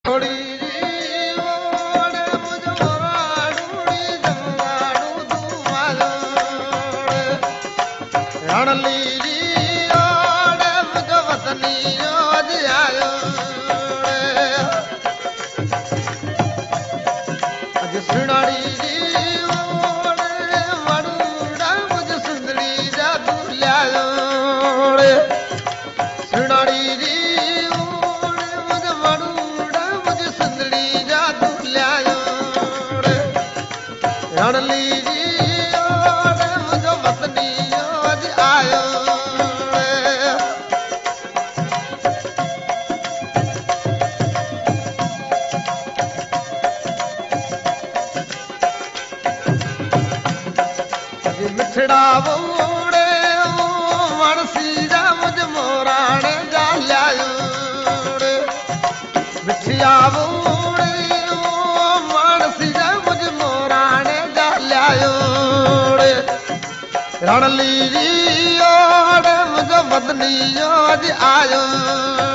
मिठड़ा बूढ़े मनसी जा मुझ मोराणे जा लियायोड़े मिठिया बूढ़े मनसी जा मुझ मोराणे जा लियायोड़े रणली जी ओड़े मुझ बदनी जो अज आयो